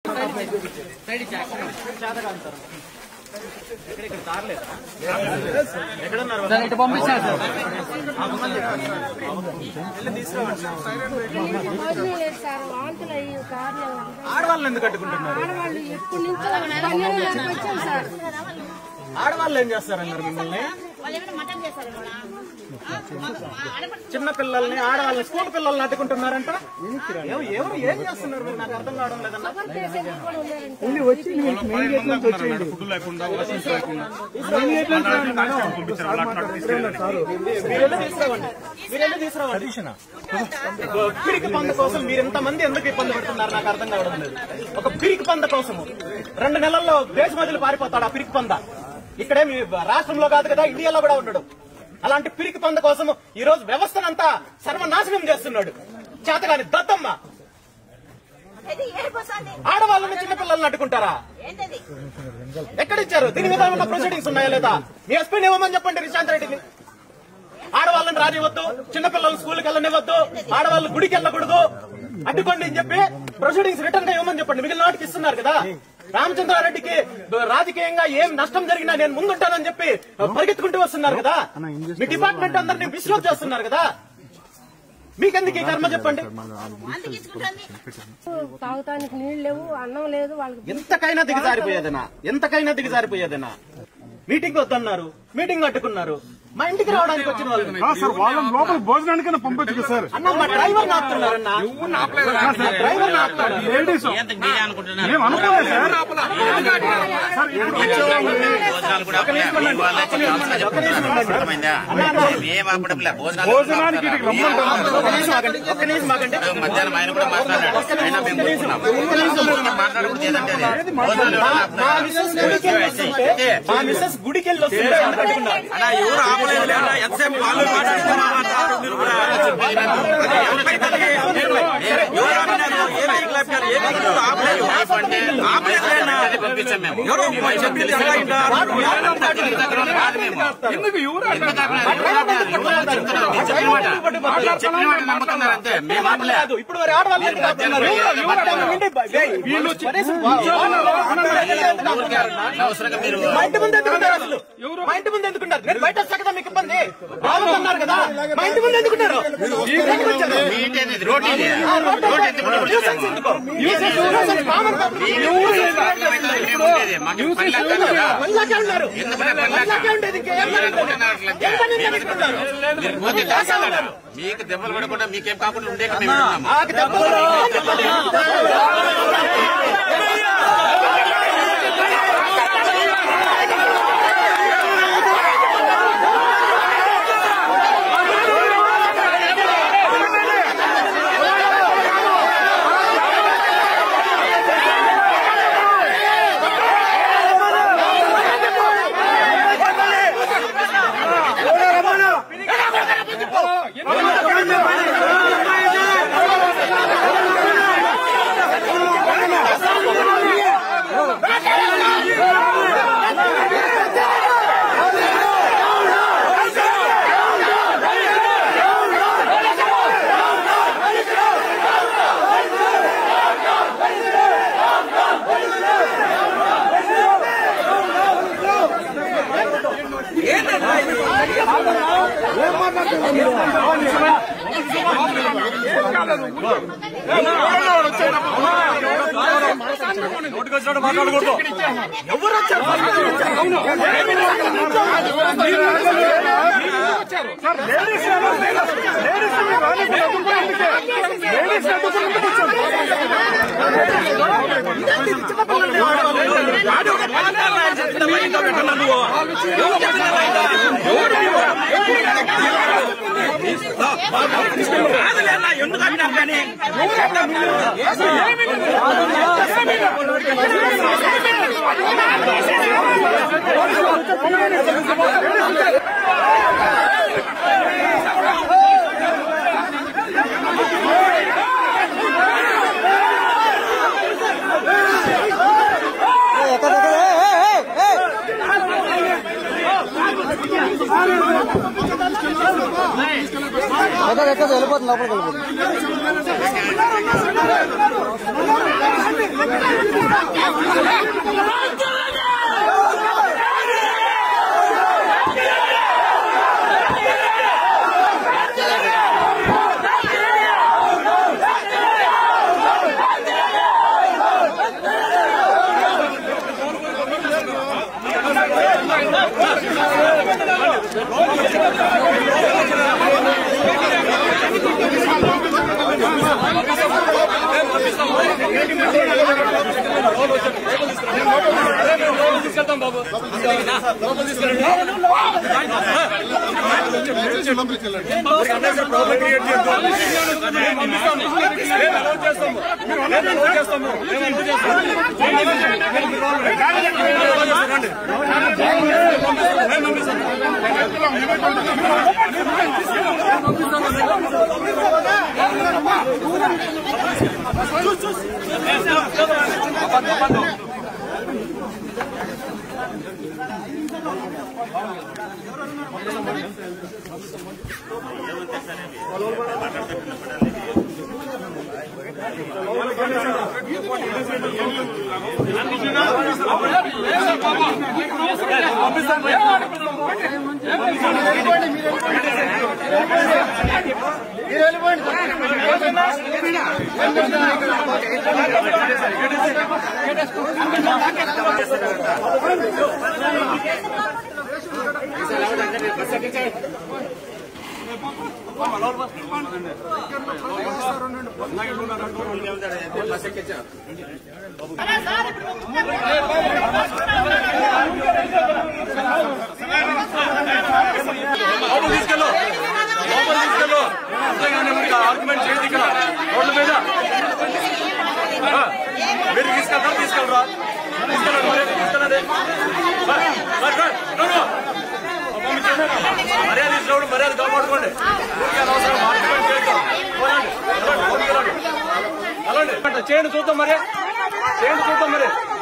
ఇటు పంపించారు సార్ ఆడవాళ్ళు ఎందుకు కట్టుకుంటున్నారు? ఆడవాళ్ళు ఎప్పటి నుంచో వచ్చాం సార్. ఆడవాళ్ళు ఏం చేస్తారన్నారు మిమ్మల్ని? చిన్న పిల్లల్ని ఆడవాళ్ళని స్కూల్ పిల్లల్ని అడ్డుకుంటున్నారంట. ఎవరు ఏం చేస్తున్నారు మీరు? నాకు అర్థం కావడం లేదన్నా. పిరికి పంద కోసం మీరు ఇంతమంది ఎందుకు ఇబ్బంది పడుతున్నారు? నాకు అర్థం కావడం లేదు. ఒక పిరికి పంద కోసము 2 నెలల్లో దేశ మధ్యలో పారిపోతాడు ఆ పిరికి పంద. ఇక్కడే మీ రాష్ట్రంలో కాదు కదా, ఇండియాలో కూడా ఉండడు. అలాంటి పిరికి పంద కోసం ఈ రోజు వ్యవస్థనంతా సర్వనాశనం చేస్తున్నాడు చేతగాని దత్తమ్మ. ఆడవాళ్ళని చిన్నపిల్లల్ని అడ్డుకుంటారా? ఎక్కడిచ్చారు? దీని మీద ఉన్న ప్రొసీడింగ్స్ ఉన్నాయా లేదా? మీ ఎస్పీని ఇవ్వమని చెప్పండి రిశాంత్ రెడ్డిని. ఆడవాళ్ళని రానివ్వద్దు, చిన్నపిల్లలు స్కూల్కి వెళ్ళనివ్వద్దు, ఆడవాళ్ళు గుడికి వెళ్ళకూడదు, అడ్డుకోండి అని చెప్పి ప్రొసీడింగ్స్ రిటర్న్ గా ఇవ్వమని చెప్పండి. మిగిలిన వాటికి ఇస్తున్నారు కదా. రామచంద్రారెడ్డికి రాజకీయంగా ఏం నష్టం జరిగినా నేను ముందుంటానని చెప్పి పరిగెత్తుకుంటూ వస్తున్నారు కదా. మీ డిపార్ట్మెంట్ అందరినీ మిస్లోడ్ చేస్తున్నారు కదా. మీకెందుకు ఈ కర్మ చెప్పండి? తాగుతానికి నీళ్లు లేవు, అన్నం లేదు వాళ్ళకి. ఎంతకైనా దిగజారిపోయేదేనా? మీటింగ్ వద్దన్నారు, మీటింగ్ అడ్డుకున్నారు. మా ఇంటికి రావడానికి వచ్చిన వాళ్ళు లోపల భోజనానికైనా పంపించు సార్. అన్న మా డ్రైవర్ నాపుతున్నారన్నా. డ్రైవర్ భోజనానికి ఒక్క నిమిషం ఆగండి. మా మిస్సెస్ గుడికి వెళ్ళి వస్తుంటే ఎంతసేపు వాళ్ళు ఇప్పుడు ఆడవాళ్ళు మా ఇంటి ముందు ఎందుకుంటారు? అసలు మా ఇంటి ముందు ఎందుకుంటారు? నేను బయట వస్తా కదా, మీకు ఇబ్బంది రావద్దన్నారు కదా. మా ఇంటి ముందు ఎందుకుంటారు? మీకు దెబ్బలు పడకుండా మీకేం కాకుండా ఉండే మాట్లాడకూడదు. ఎవరు వచ్చారు? ఎందుకంటారు కానీ వెళ్ళిపోతుంది లోపలికి తీసుకెళ్తాం బాబు ఆర్గ్యుమెంట్ చేయదు ఇక్కడ రోడ్ల మీద మీరు తీసుకెళ్ళరా మర్యాద ఇచ్చినప్పుడు మర్యాద కాపాడుకోండి అలాంటి చేయండి చూద్దాం మరి